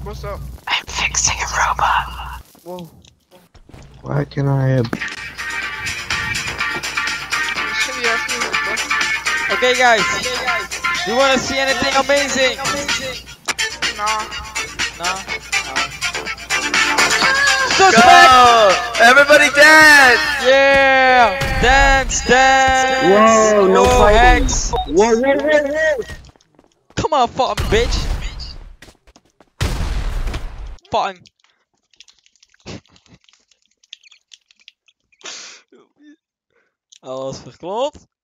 What's up? I'm fixing a robot. Whoa. Why can I have... Shitty ass music, bro. Okay, guys. You wanna see anything amazing? Nah. No. Go! Everybody dance! Yeah! Dance, dance! Whoa, no Whoa, fighting. X. Whoa. Come on, fucking bitch! Fucking. Alles verklopt.